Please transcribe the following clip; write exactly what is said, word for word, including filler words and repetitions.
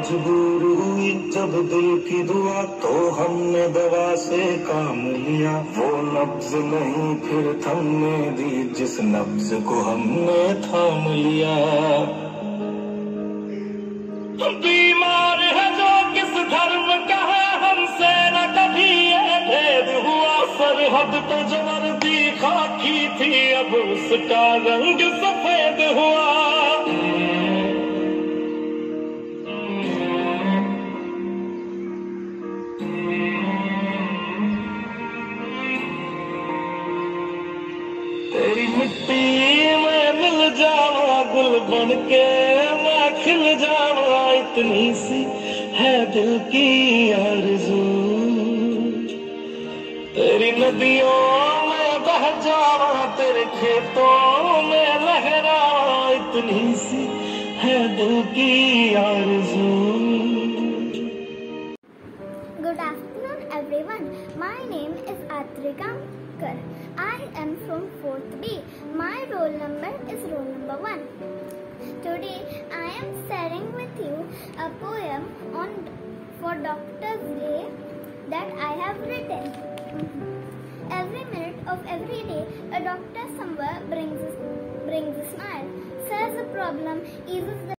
मजबूर हुई जब दिल की दुआ, तो हमने दवा से काम लिया। वो नब्ज नहीं फिर थमने दी जिस नब्ज को हमने थाम लिया। बीमार है जो किस धर्म का है, हमसे न कभी ये भेद हुआ। सरहद पे जो वर्दी खाकी थी, अब उसका रंग सफेद हुआ। तेरी मिट्टी में मिल जावा, गुल बन के मैं खिल जावा। इतनी सी है दिल की आरज़ू, तेरी नदियों में बह जावा, तेरे खेतों में लहरावा। इतनी सी है दिल की आरज़ू। Good afternoon everyone. My name is Atrika. I am from fourth B. My roll number is roll number one. Today I am sharing with you a poem on for Doctor's Day that I have written. Every minute of every day, a doctor somewhere brings brings a smile, solves a problem, eases the